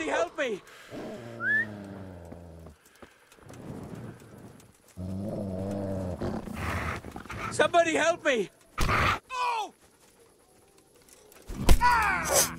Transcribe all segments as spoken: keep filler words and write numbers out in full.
help me! Somebody help me! Oh! Ah!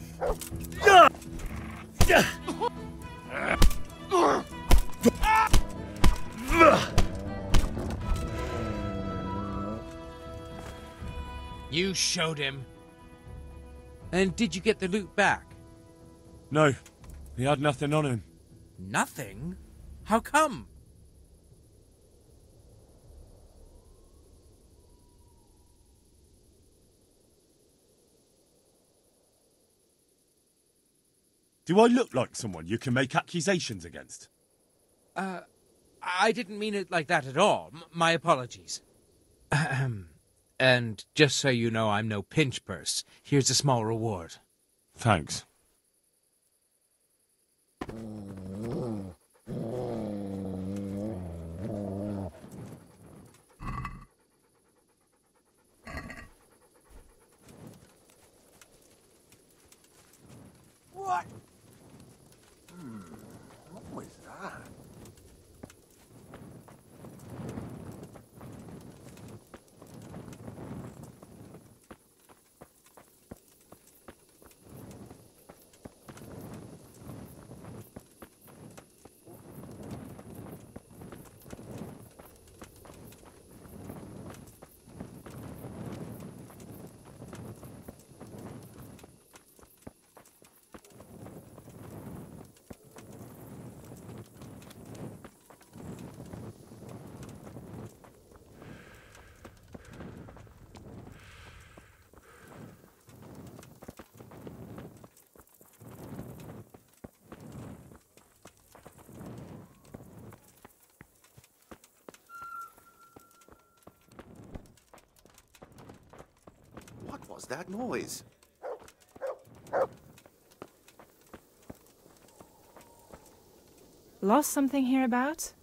You showed him. And did you get the loot back? No, he had nothing on him. Nothing? How come? Do I look like someone you can make accusations against? Uh, I didn't mean it like that at all. M my apologies. Ahem. And just so you know, I'm no pinch purse. Here's a small reward. Thanks. What? Hmm, what was that? What was that noise? Lost something hereabouts?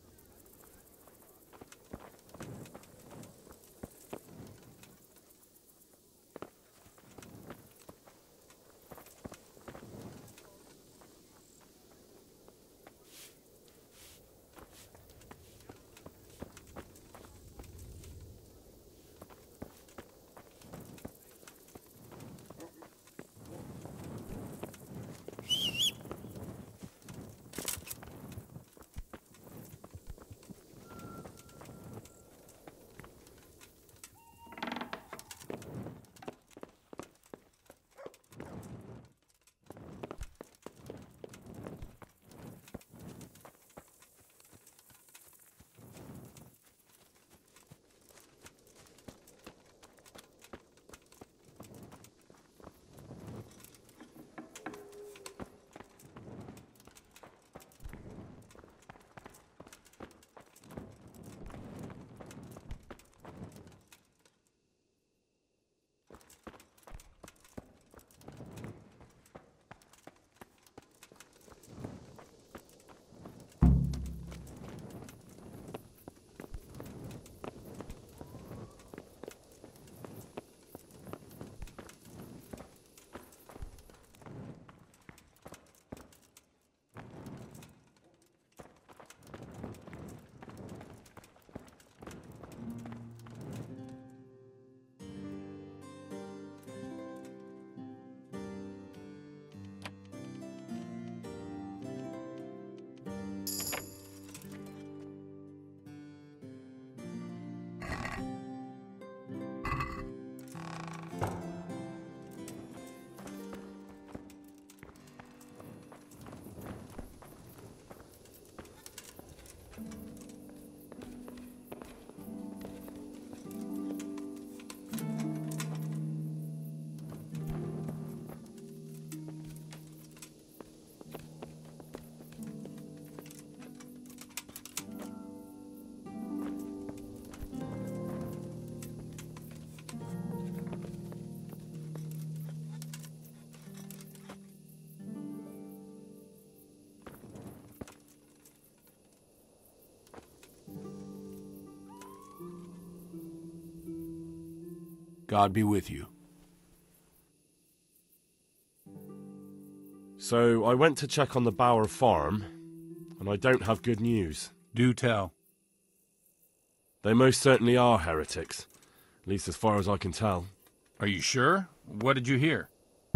God be with you. So I went to check on the Bower farm, and I don't have good news. Do tell. They most certainly are heretics, at least as far as I can tell. Are you sure? What did you hear?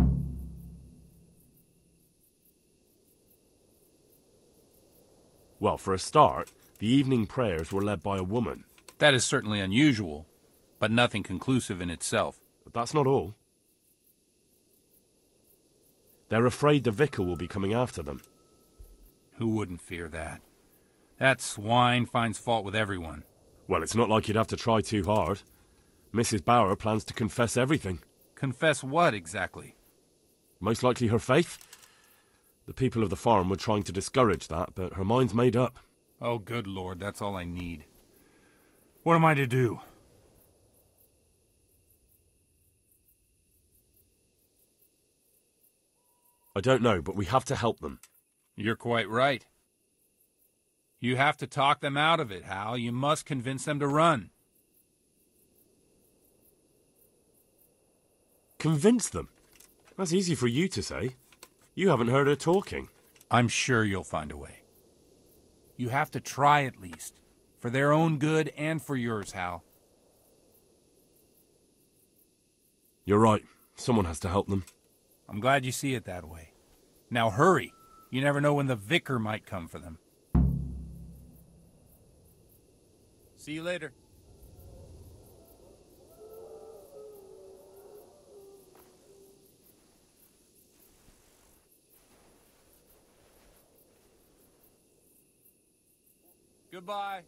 Well, for a start, the evening prayers were led by a woman. That is certainly unusual, but nothing conclusive in itself. But that's not all. They're afraid the vicar will be coming after them. Who wouldn't fear that? That swine finds fault with everyone. Well, it's not like you'd have to try too hard. Missus Bower plans to confess everything. Confess what, exactly? Most likely her faith. The people of the farm were trying to discourage that, but her mind's made up. Oh, good Lord, that's all I need. What am I to do? I don't know, but we have to help them. You're quite right. You have to talk them out of it, Hal. You must convince them to run. Convince them? That's easy for you to say. You haven't heard her talking. I'm sure you'll find a way. You have to try at least. For their own good and for yours, Hal. You're right. Someone has to help them. I'm glad you see it that way. Now hurry. You never know when the vicar might come for them. See you later. Goodbye.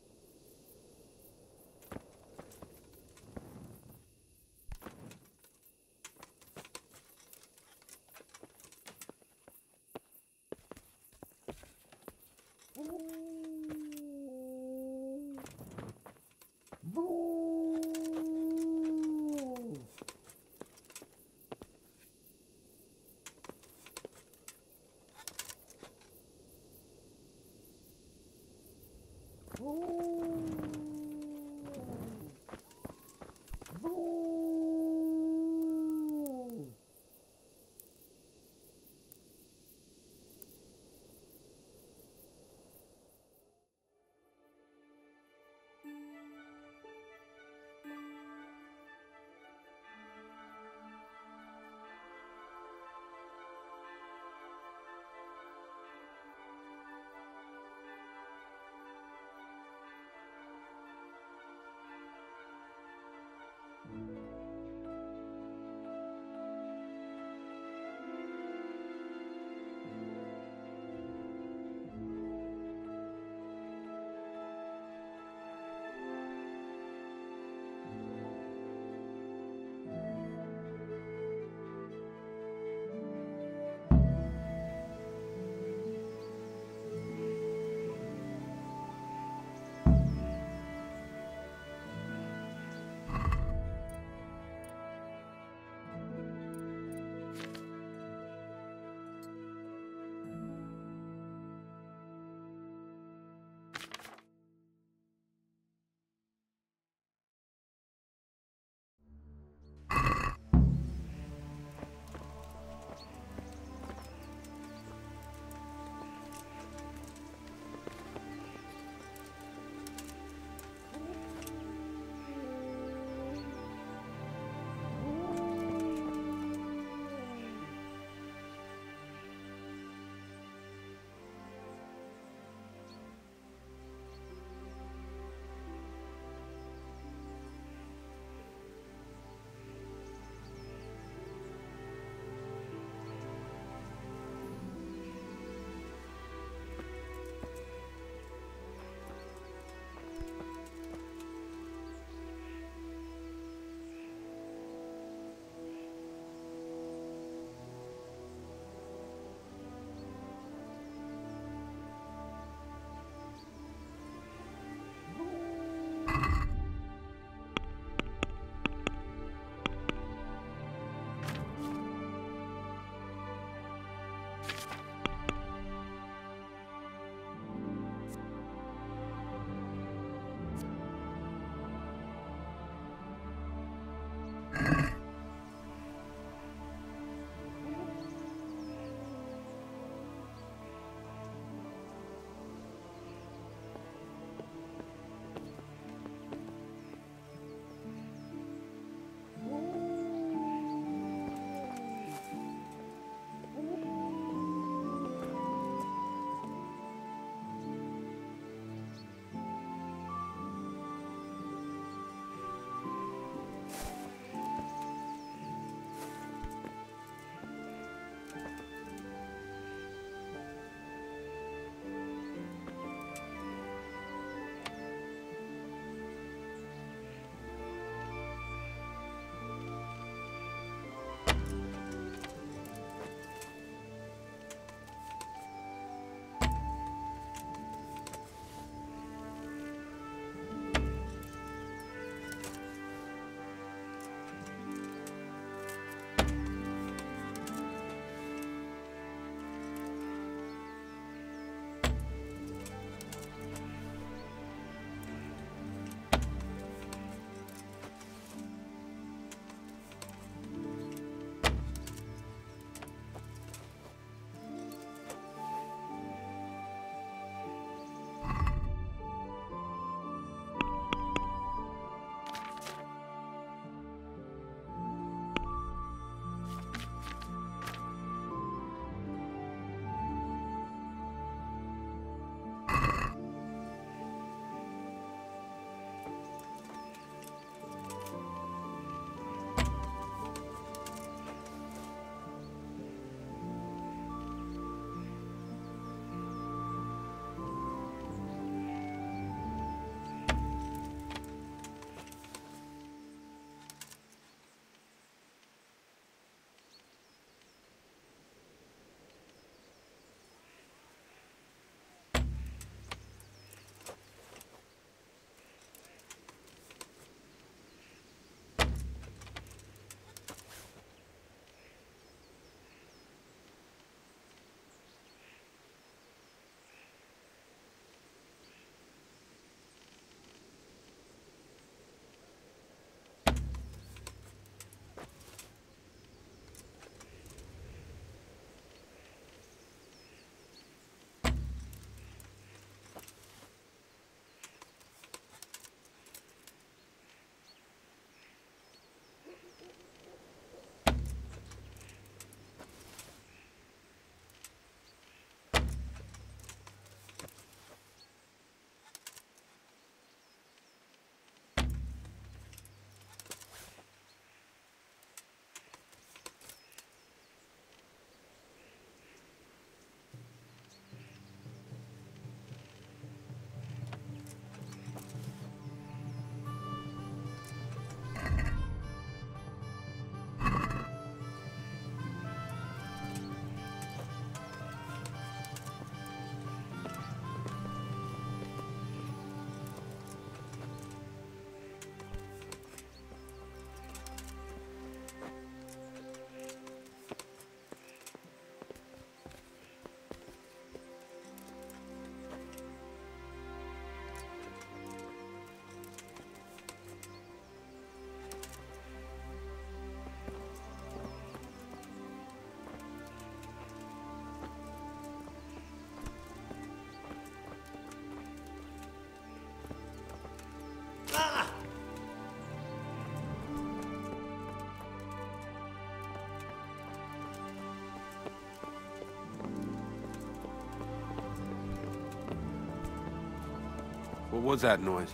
What was that noise?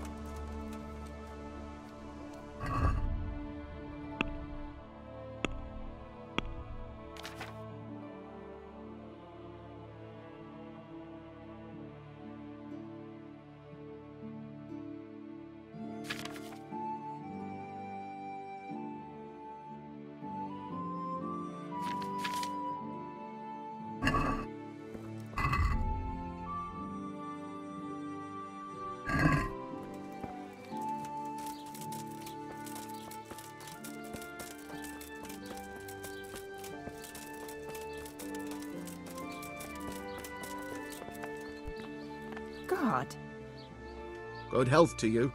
God. Good health to you.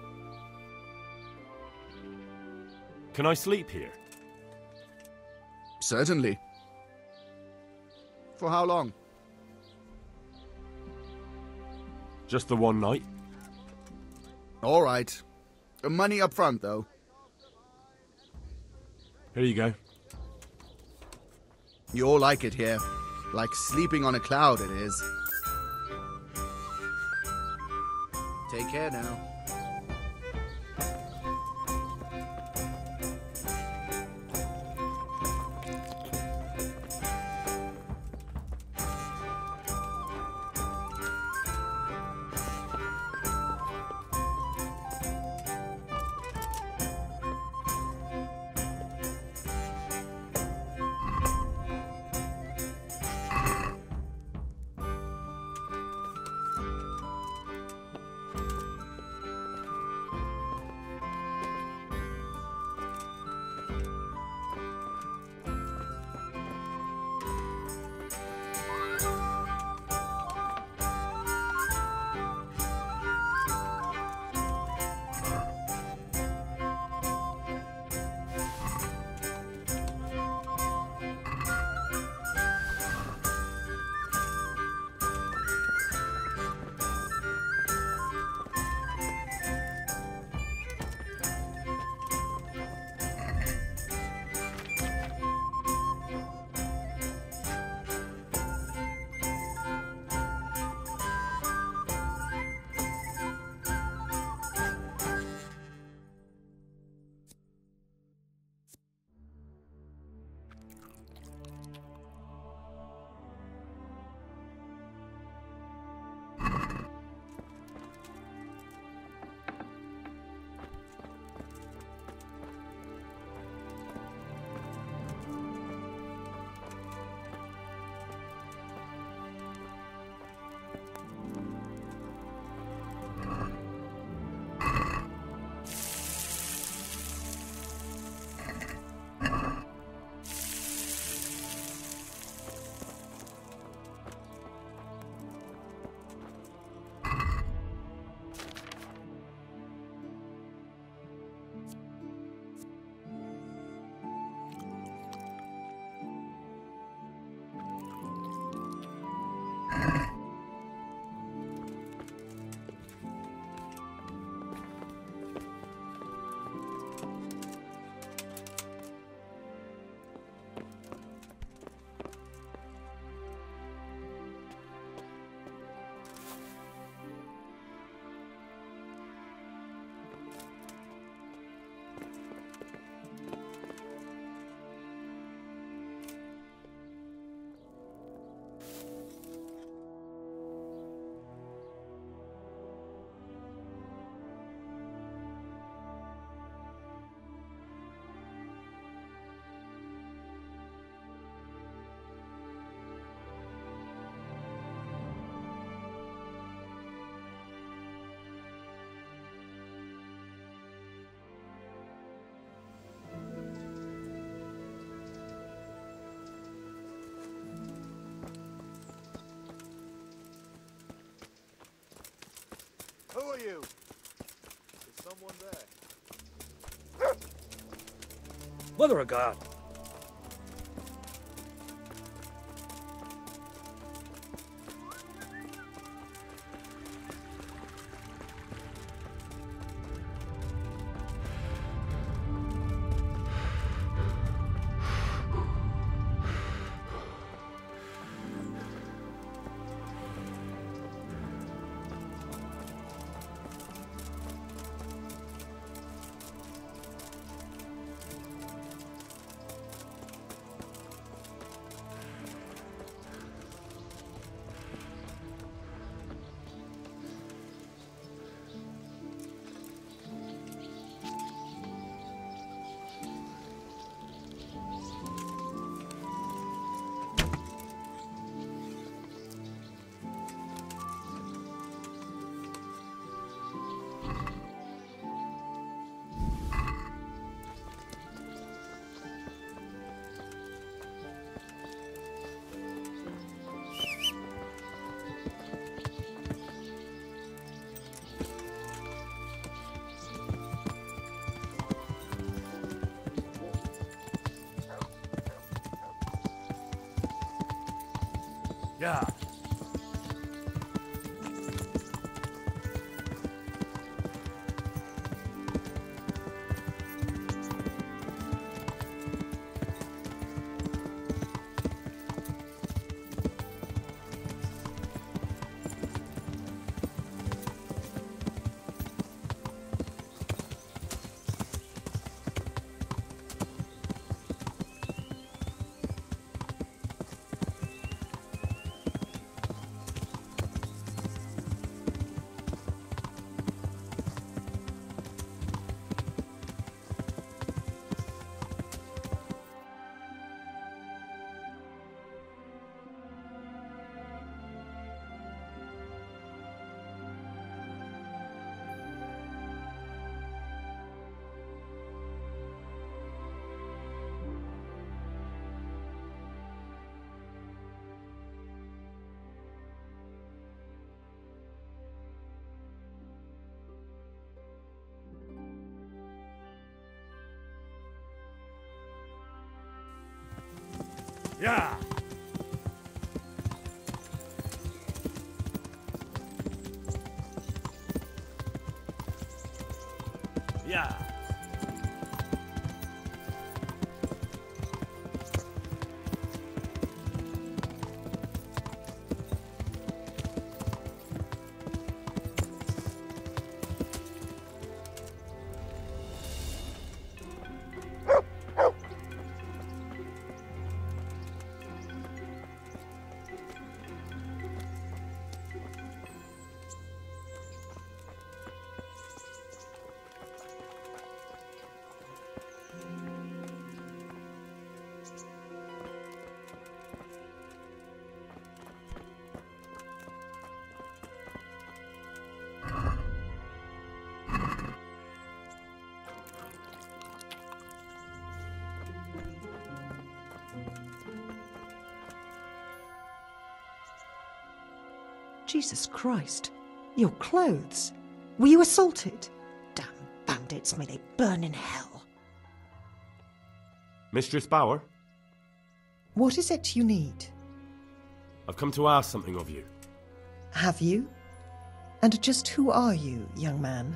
Can I sleep here? Certainly. For how long? Just the one night? All right. Money up front, though. Here you go. You'll like it here. Like sleeping on a cloud, it is. Take care now. Who are you? Is someone there? Mother of God. Yeah. Yeah. Yeah. Jesus Christ. Your clothes. Were you assaulted? Damn bandits, may they burn in hell. Mistress Bauer, What is it you need? I've come to ask something of you. Have you? And just who are you, young man?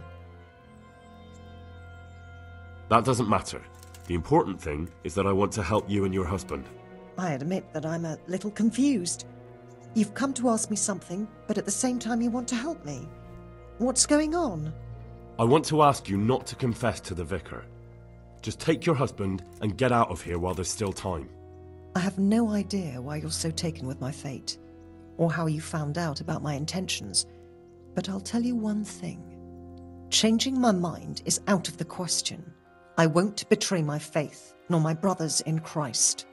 That doesn't matter. The important thing is that I want to help you and your husband. I admit that I'm a little confused. You've come to ask me something, but at the same time you want to help me. What's going on? I want to ask you not to confess to the vicar. Just take your husband and get out of here while there's still time. I have no idea why you're so taken with my fate, or how you found out about my intentions, but I'll tell you one thing. Changing my mind is out of the question. I won't betray my faith, nor my brothers in Christ.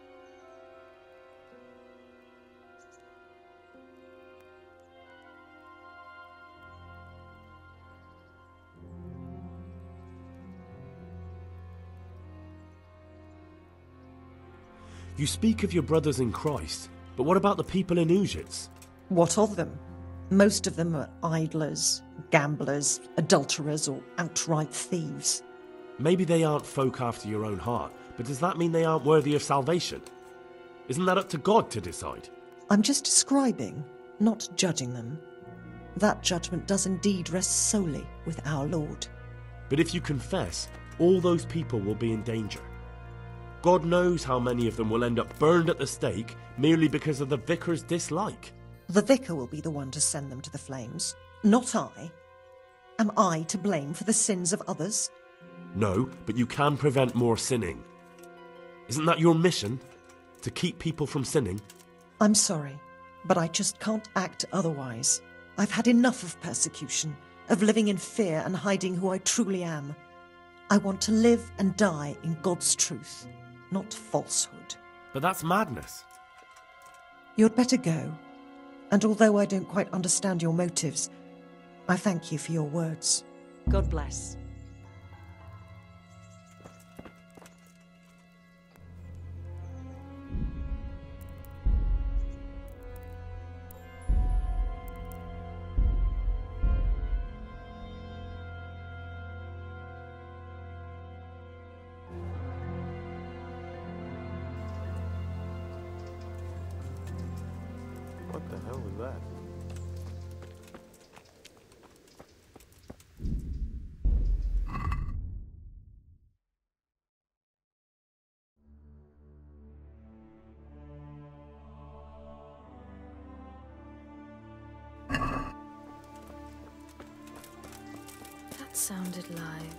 You speak of your brothers in Christ, but what about the people in Ujits? What of them? Most of them are idlers, gamblers, adulterers, or outright thieves. Maybe they aren't folk after your own heart, but does that mean they aren't worthy of salvation? Isn't that up to God to decide? I'm just describing, not judging them. That judgment does indeed rest solely with our Lord. But if you confess, all those people will be in danger. God knows how many of them will end up burned at the stake merely because of the vicar's dislike. The vicar will be the one to send them to the flames, not I. Am I to blame for the sins of others? No, but you can prevent more sinning. Isn't that your mission? To keep people from sinning? I'm sorry, but I just can't act otherwise. I've had enough of persecution, of living in fear and hiding who I truly am. I want to live and die in God's truth, not falsehood. But that's madness. You'd better go. And although I don't quite understand your motives, I thank you for your words. God bless. that? That sounded live.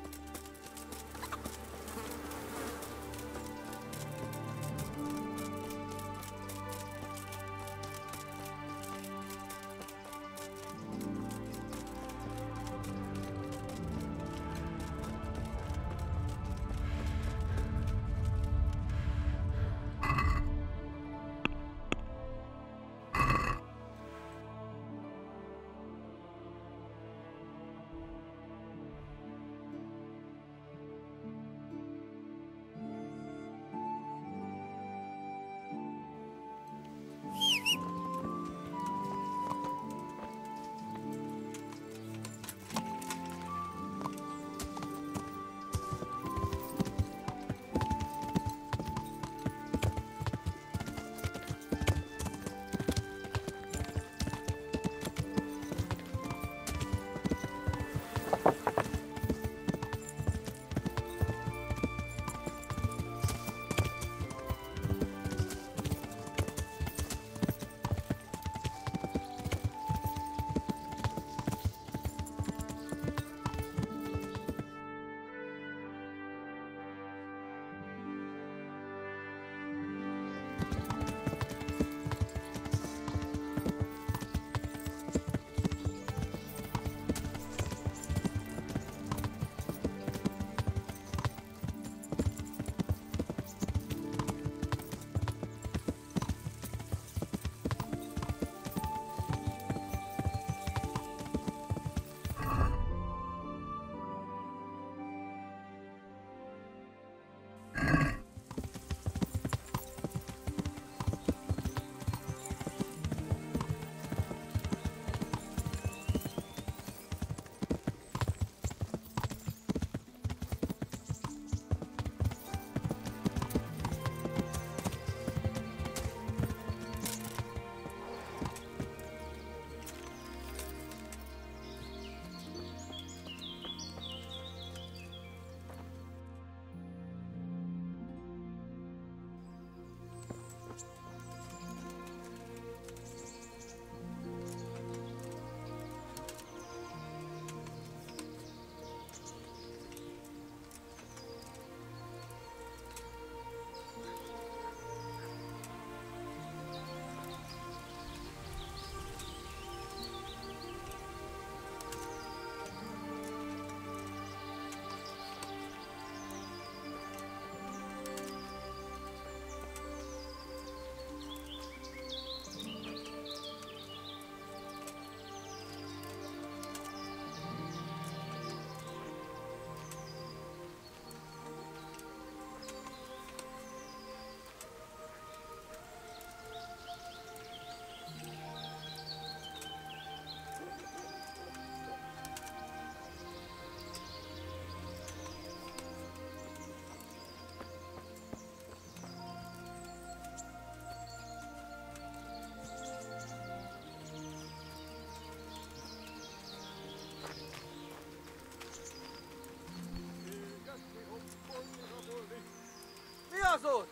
az ott?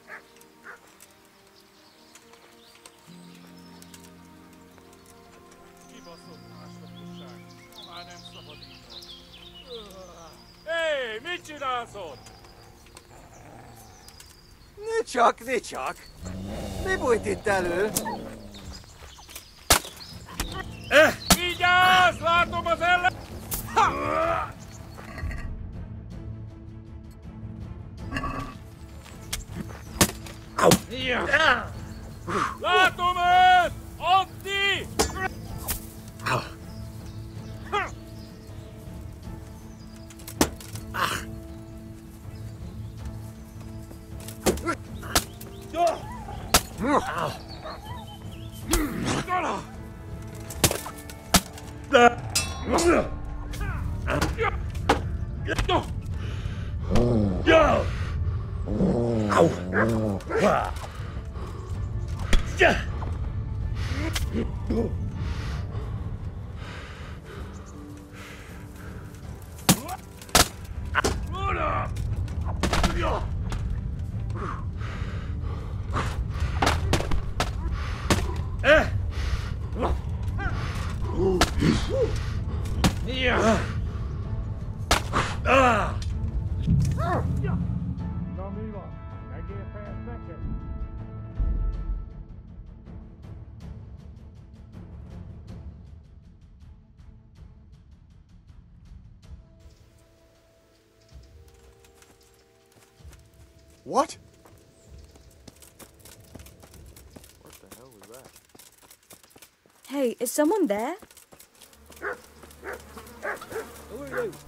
Kibaszott másnaposság. Már nem szabad így van. Hé, mit csinálsz ott? Ne csak, ne csak! Mi bújt itt elő? Vigyázz! Látom az ellen... Ha! Látom őt! Addi! Na mi van? Egészen neked? What? What the hell was that? Hey, is someone there? Who are you?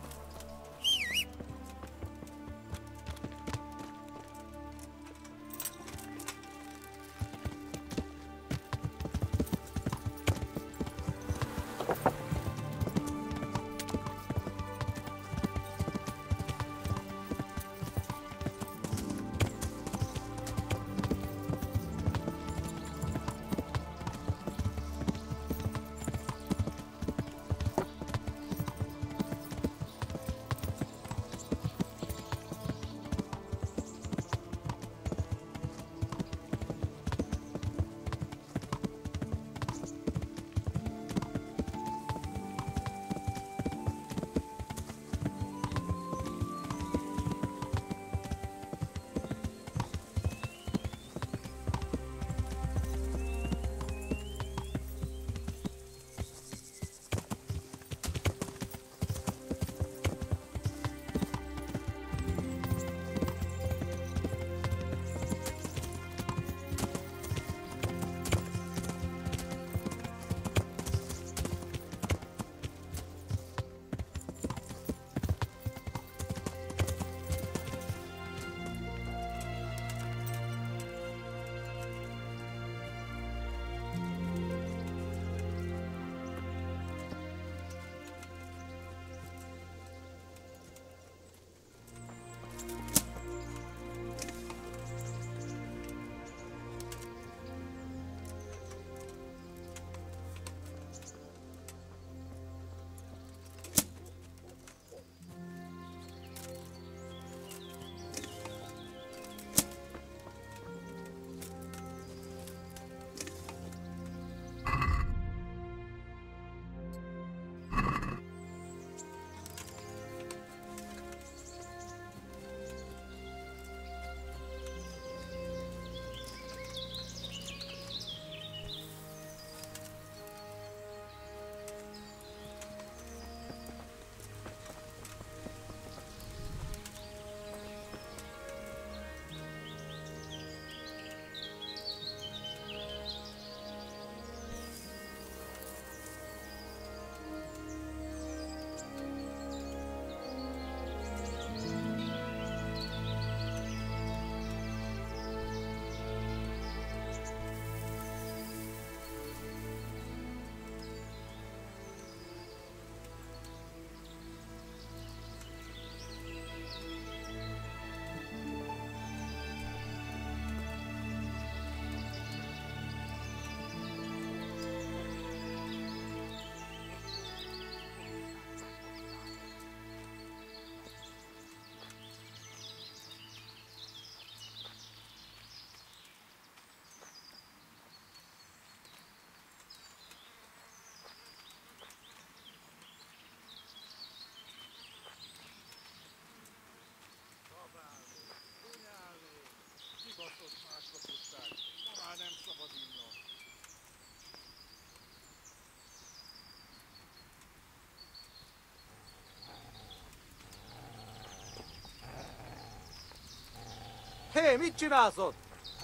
Hé, mit csinálsz ott?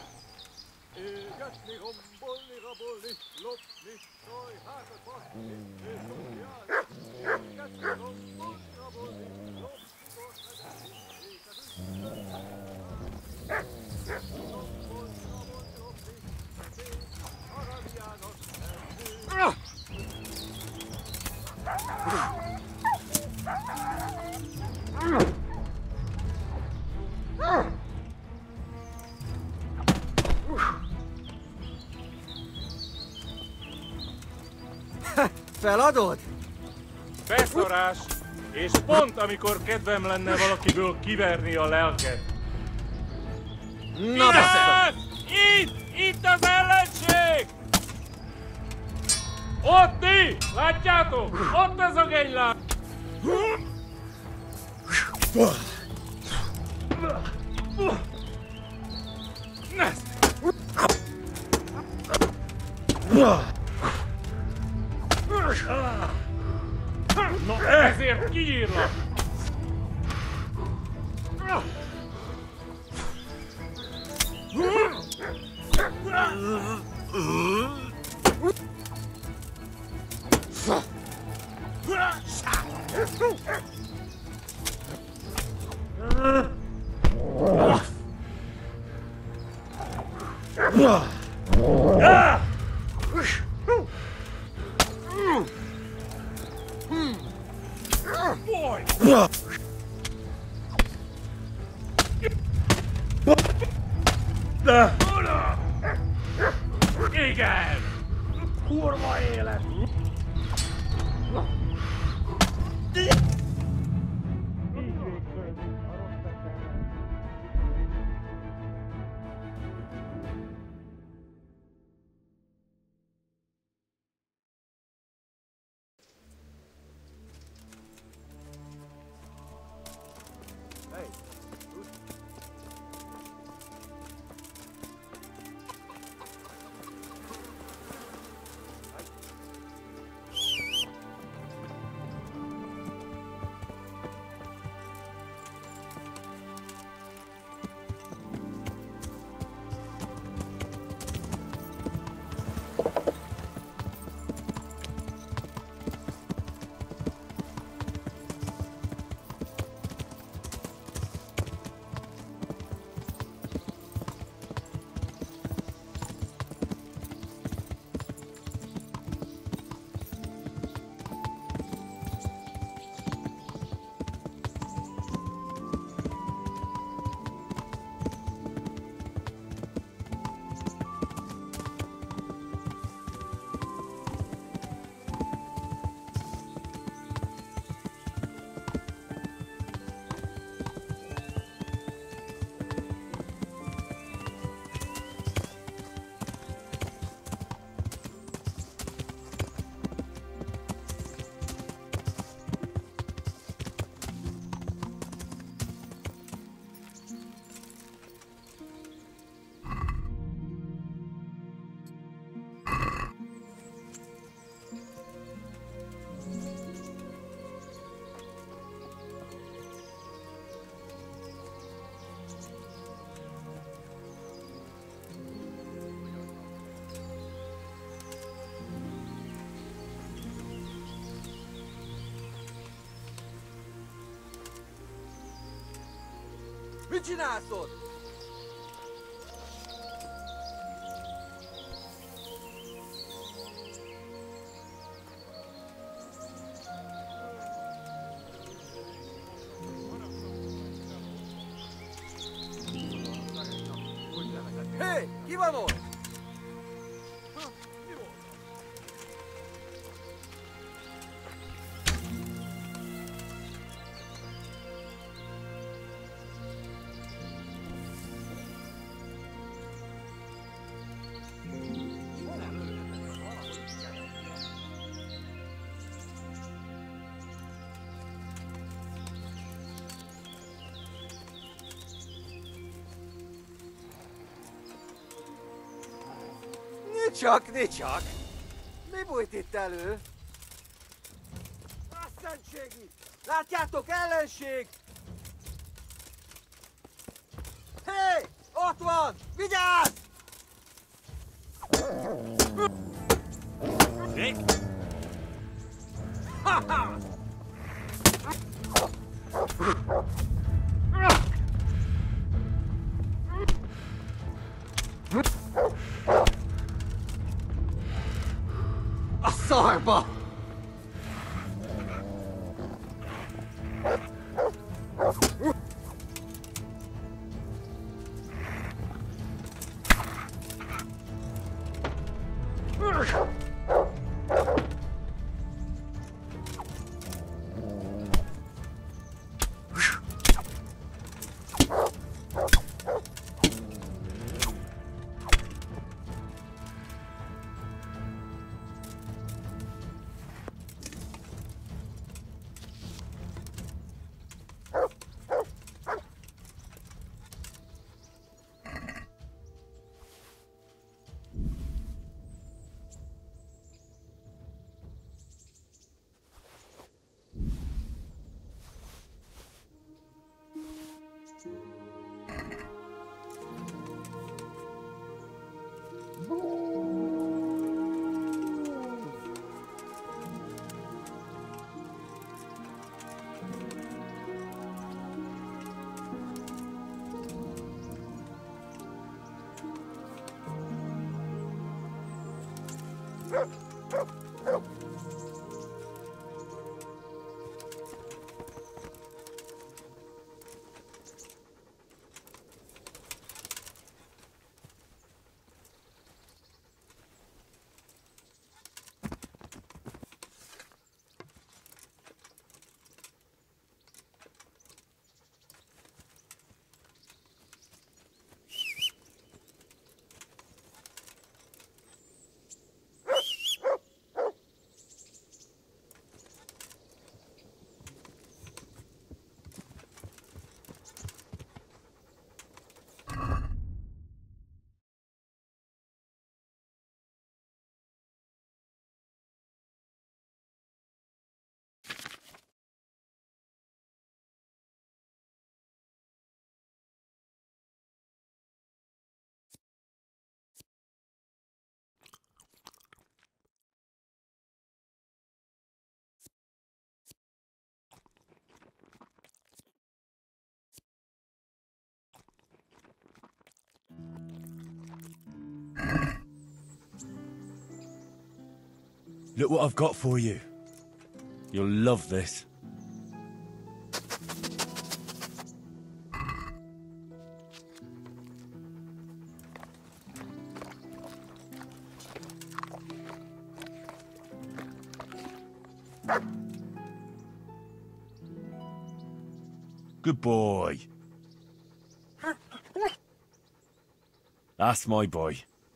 Égetni, hombolni, rabolni, lopni, szaj, hátat baszni, és szociálni. Égetni, hombolni, rabolni, lopni, borzni, égetni. Hombolni, rabolni, lopni, Arabiának elni. Feladod? Beszarás! És pont amikor kedvem lenne valakiből kiverni a lelket. Na beszélj! Itt! Itt az ellenség! Ott ti! Látjátok? Ott az a genyláb! No ezért kiírlak! Boy! Igen! Kurva élet! Mit csinálsz ott? Hé, ki van ott? Csak, ne csak! Mi bújt itt elő? Rasszentségi! Látjátok, ellenség! Hé! Ott van! Vigyázz! Ha-ha! A szarba! Look what I've got for you. You'll love this. Good boy. That's my boy.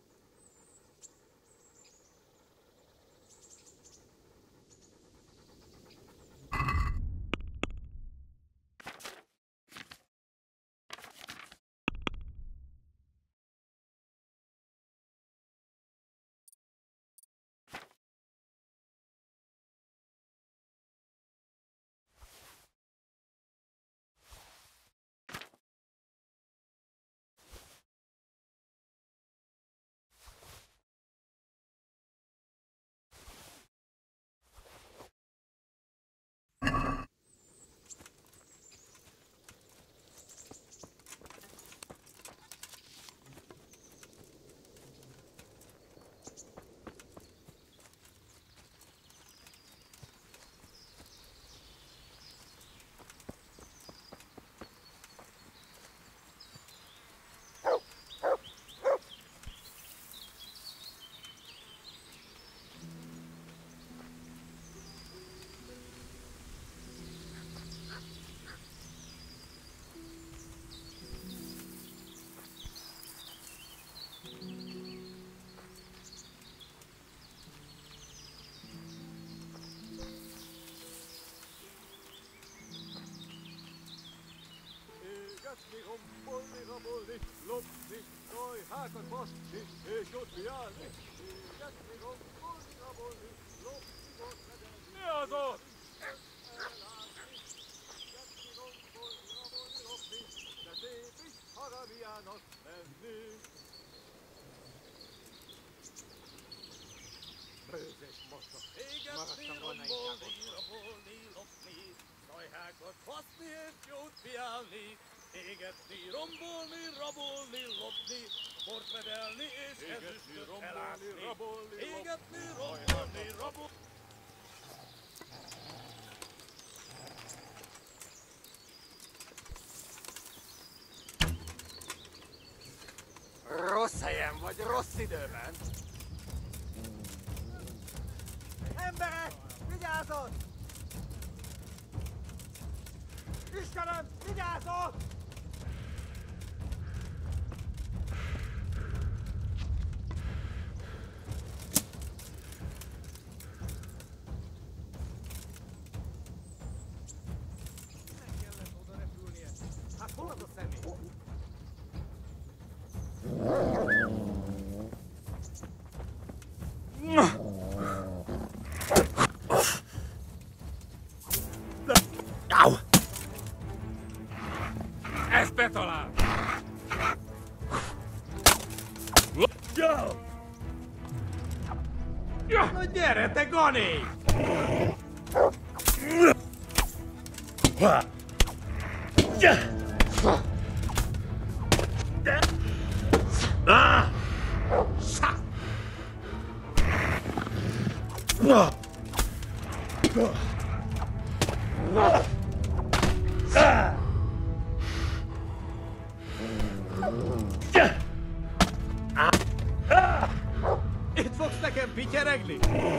Égetni, rombolni, rabolni, lopni, szaj, hátat baszni, és ott viálni. Égetni, rombolni, rabolni, lopni, bortledelni. Mi az ott? Elásni. Égetni, rombolni, rabolni, lopni, de szép is haramiának lenni. Bőzés mocsa. Égetni, rombolni, rabolni, lopni, szajhákat baszni és jót piálni. Égetni, rombolni, rabolni, lopni, portvedelni és ezüstöt elásni. Égetni, rombolni, rabolni. Rossz helyen vagy, rossz időben. Emberek, vigyázzott! Istenem, vigyázzott! Nem kellett oda repülnie. Hát hol az a személy? Ezt betalál! Na gyere, te Gani! Itt fogsz nekem pityeregni?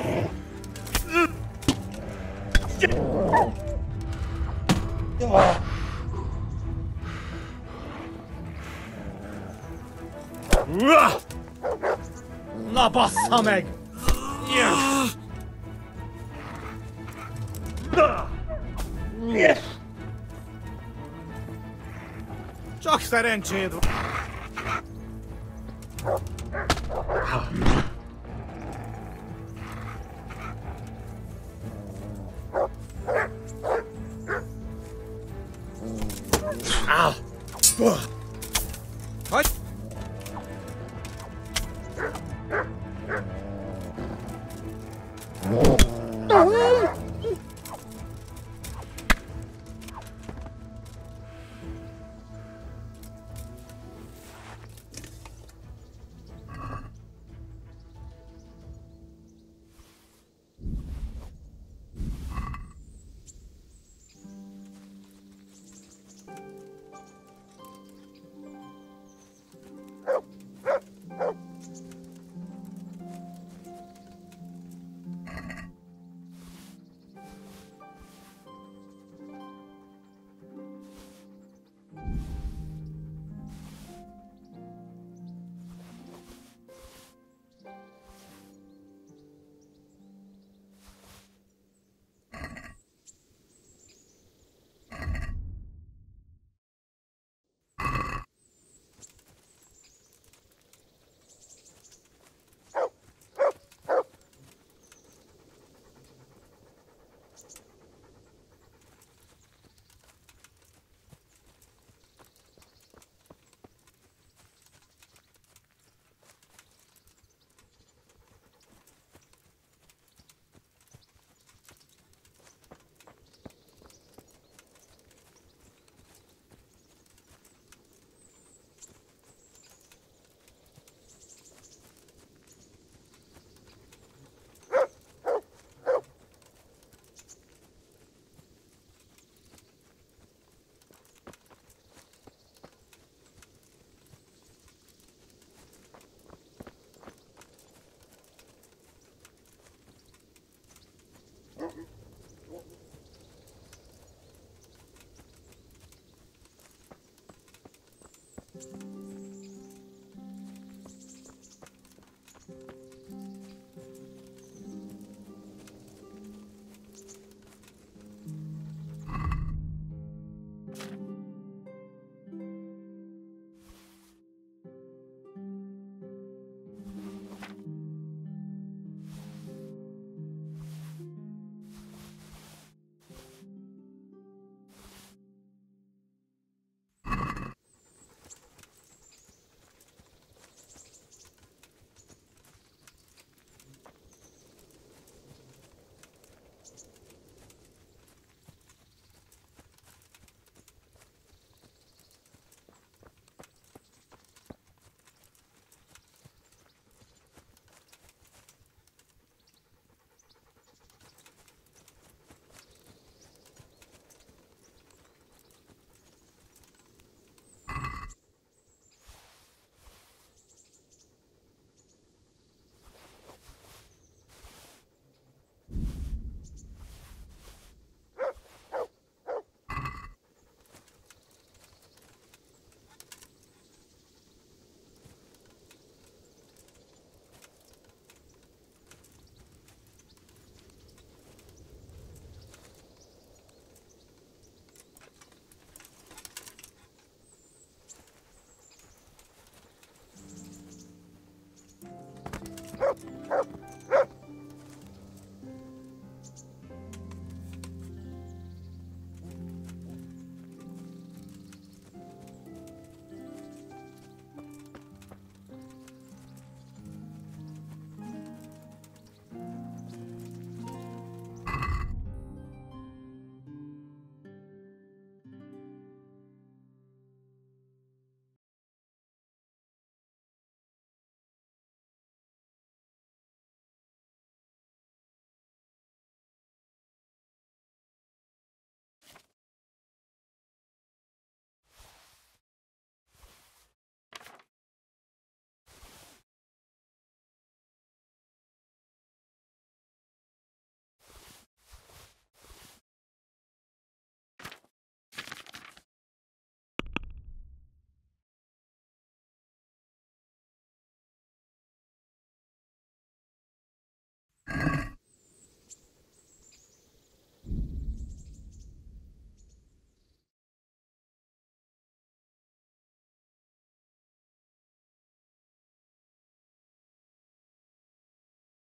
Na bassza meg! Csak szerencséd van. Hogy?